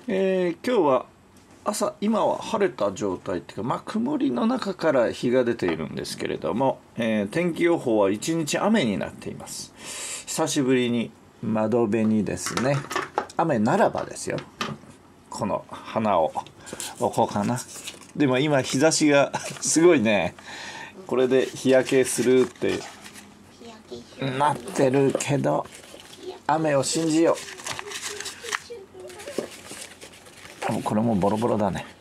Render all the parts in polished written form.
今日は今は晴れた状態っていうか、曇りの中から日が出ているんですけれども、天気予報は一日雨になっています。久しぶりに窓辺にですね、雨ならばですよ、この花を置こうかな。でも今日差しがすごいね、これで日焼けするってなってるけど、雨を信じよう。これもボロボロだね。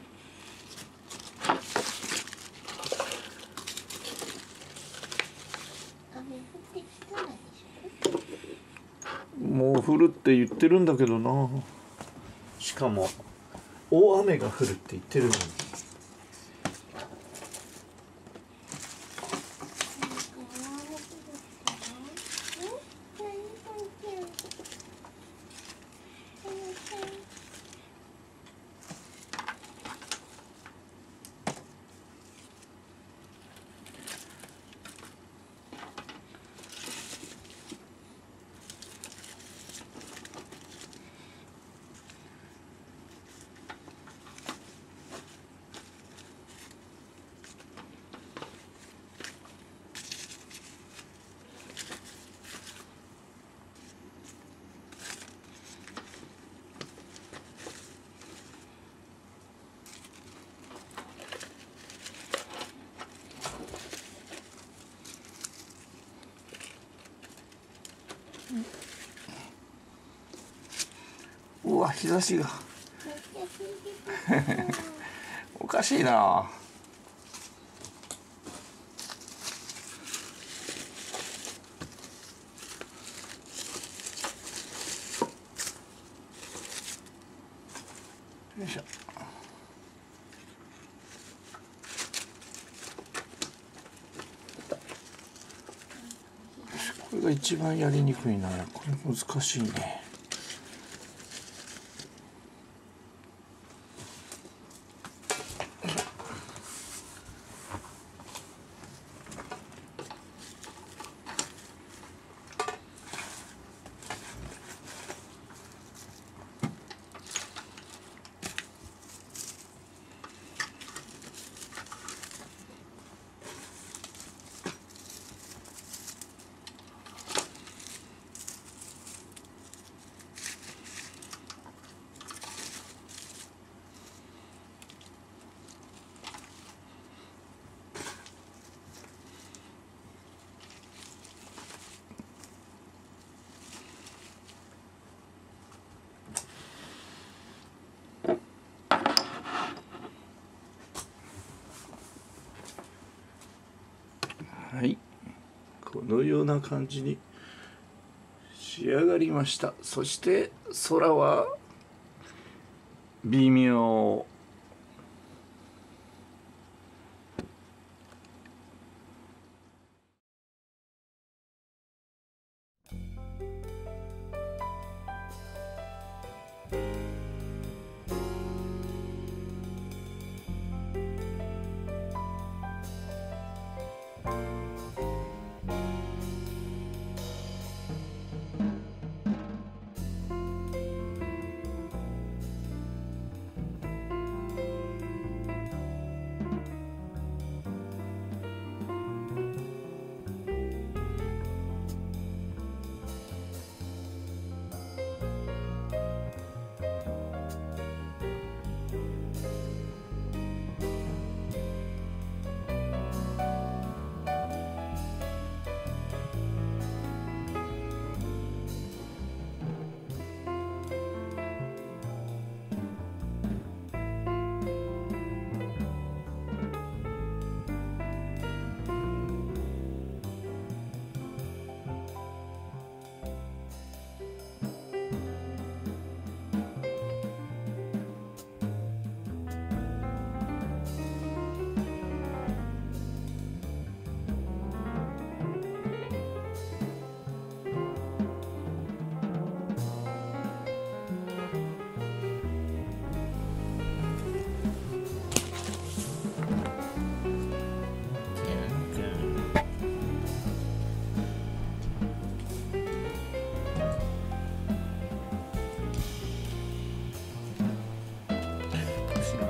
もう降るって言ってるんだけどな。しかも大雨が降るって言ってるのに。うわ、日差しがおかしいな。よいしょ。これが一番やりにくいな。これ難しいね。はい、このような感じに仕上がりました。そして空は微妙。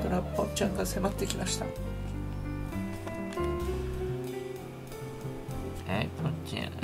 トラポンちゃんが迫ってきました。はい、ポンちゃん